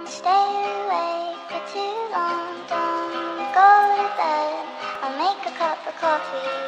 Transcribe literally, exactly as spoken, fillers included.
Stay awake for too long, don't go to bed. I'll make a cup of coffee.